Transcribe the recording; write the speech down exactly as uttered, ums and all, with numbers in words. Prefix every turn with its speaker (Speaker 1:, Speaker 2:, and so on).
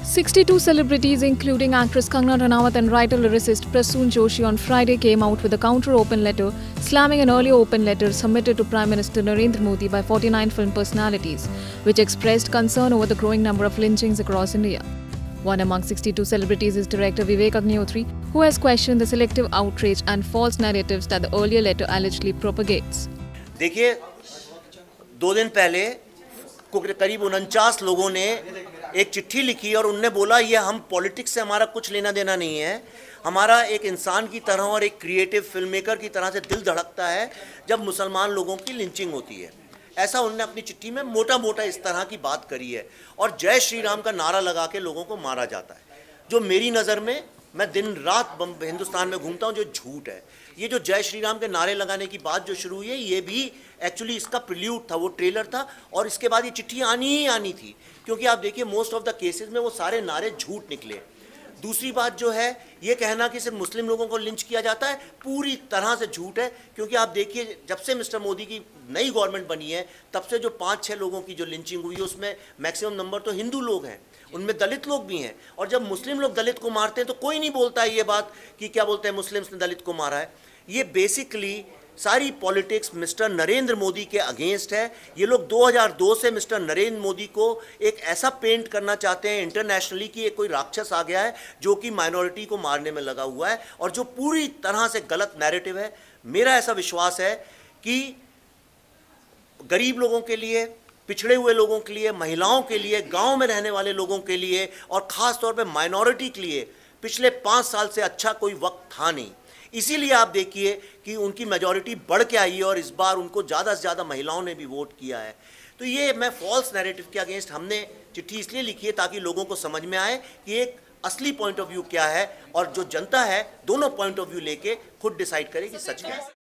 Speaker 1: sixty-two celebrities, including actress Kangana Ranaut and writer-lyricist Prasoon Joshi, on Friday came out with a counter-open letter, slamming an earlier open letter submitted to Prime Minister Narendra Modi by forty-nine film personalities, which expressed concern over the growing number of lynchings across India. One among sixty-two celebrities is director Vivek Agnihotri, who has questioned the selective outrage and false narratives that the earlier letter allegedly propagates.
Speaker 2: देखिए, दो दिन पहले करीब उनचास लोगों ने एक चिट्ठी लिखी और उनने बोला ये हम पॉलिटिक्स से हमारा कुछ लेना देना नहीं है, हमारा एक इंसान की तरह और एक क्रिएटिव फिल्म मेकर की तरह से दिल धड़कता है जब मुसलमान लोगों की लिंचिंग होती है। ऐसा उन्होंने अपनी चिट्ठी में मोटा मोटा इस तरह की बात करी है और जय श्री राम का नारा लगा के लोगों को मारा जाता है, जो मेरी नज़र में, मैं दिन रात हिंदुस्तान में घूमता हूँ, जो झूठ है। ये जो जय श्री राम के नारे लगाने की बात जो शुरू हुई है, ये भी एक्चुअली इसका प्रिल्यूड था, वो ट्रेलर था और इसके बाद ये चिट्ठी आनी ही आनी थी, क्योंकि आप देखिए मोस्ट ऑफ द केसेस में वो सारे नारे झूठ निकले। दूसरी बात जो है, ये कहना कि सिर्फ मुस्लिम लोगों को लिंच किया जाता है, पूरी तरह से झूठ है, क्योंकि आप देखिए जब से मिस्टर मोदी की नई गवर्नमेंट बनी है तब से जो पाँच छः लोगों की जो लिंचिंग हुई है उसमें मैक्सिमम नंबर तो हिंदू लोग हैं, उनमें दलित लोग भी हैं। और जब मुस्लिम लोग दलित को मारते हैं तो कोई नहीं बोलता है ये बात कि क्या बोलते हैं मुस्लिम्स ने दलित को मारा है। ये बेसिकली सारी पॉलिटिक्स मिस्टर नरेंद्र मोदी के अगेंस्ट है। ये लोग दो हज़ार दो से मिस्टर नरेंद्र मोदी को एक ऐसा पेंट करना चाहते हैं इंटरनेशनली कि एक कोई राक्षस आ गया है जो कि माइनॉरिटी को मारने में लगा हुआ है, और जो पूरी तरह से गलत नैरेटिव है। मेरा ऐसा विश्वास है कि गरीब लोगों के लिए, पिछड़े हुए लोगों के लिए, महिलाओं के लिए, गांव में रहने वाले लोगों के लिए और ख़ास तौर पे माइनॉरिटी के लिए पिछले पाँच साल से अच्छा कोई वक्त था नहीं। इसीलिए आप देखिए कि उनकी मेजॉरिटी बढ़ के आई है और इस बार उनको ज़्यादा से ज़्यादा महिलाओं ने भी वोट किया है। तो ये मैं फॉल्स नैरेटिव के अगेंस्ट हमने चिट्ठी इसलिए लिखी है ताकि लोगों को समझ में आए कि एक असली पॉइंट ऑफ व्यू क्या है, और जो जनता है दोनों पॉइंट ऑफ व्यू लेके खुद डिसाइड करे कि सच क्या है।